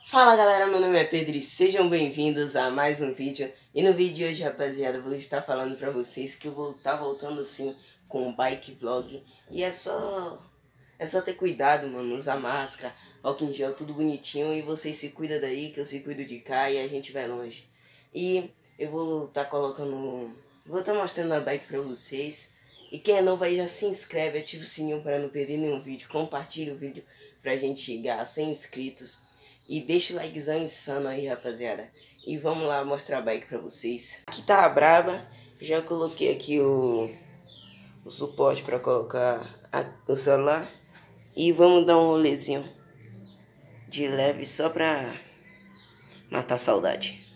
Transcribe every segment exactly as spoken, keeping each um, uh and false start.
Fala galera, meu nome é Pedro e sejam bem-vindos a mais um vídeo. E no vídeo de hoje, rapaziada, eu vou estar falando pra vocês que eu vou estar voltando assim com o bike vlog. E é só... é só ter cuidado, mano, usar máscara, álcool em gel, tudo bonitinho. E vocês se cuidam daí, que eu se cuido de cá e a gente vai longe. E eu vou estar colocando... vou estar mostrando a bike pra vocês. E quem é novo aí já se inscreve, ativa o sininho para não perder nenhum vídeo. Compartilha o vídeo pra gente chegar a cem inscritos. E deixa o likezão insano aí, rapaziada. E vamos lá mostrar a bike pra vocês. Aqui tá a braba. Já coloquei aqui o, o suporte pra colocar a, o celular. E vamos dar um rolezinho de leve só pra matar a saudade.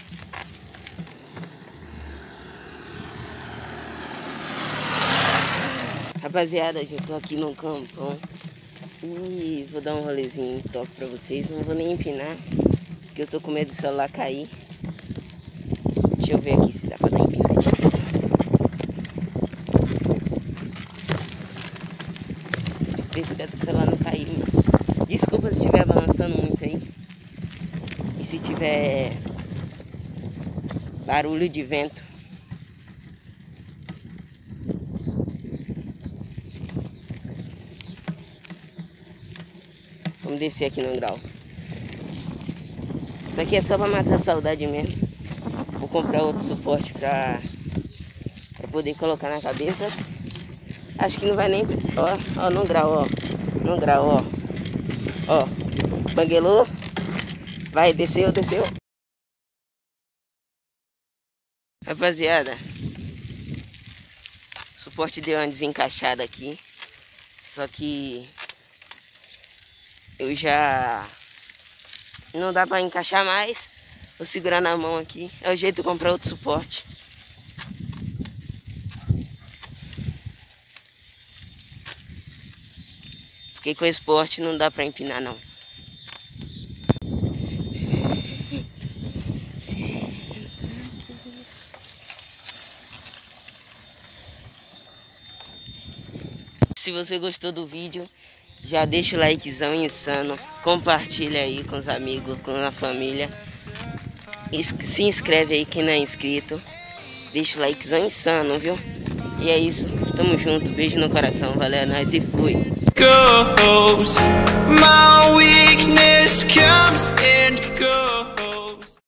Rapaziada, já tô aqui no campão. E vou dar um rolezinho top pra vocês. Não vou nem empinar, porque eu tô com medo do celular cair. Deixa eu ver aqui se dá pra dar empinadinha. Cuidado pro celular não cair, mano. Desculpa se estiver balançando muito aí. E se tiver barulho de vento. Vamos descer aqui no grau. Isso aqui é só pra matar a saudade mesmo. Vou comprar outro suporte pra, pra poder colocar na cabeça. Acho que não vai nem... Ó, ó, no grau, ó. No grau, ó. Ó, banguelou. Vai, desceu, desceu. Rapaziada, o suporte deu uma desencaixada aqui. Só que... eu já... não dá pra encaixar mais. Vou segurar na mão aqui. É o jeito de comprar outro suporte. Porque com esse suporte não dá pra empinar não. Se você gostou do vídeo, já deixa o likezão insano, compartilha aí com os amigos, com a família. Se inscreve aí quem não é inscrito. Deixa o likezão insano, viu? E é isso, tamo junto, beijo no coração, valeu, é nóis e fui. Goes, my weakness comes and goes.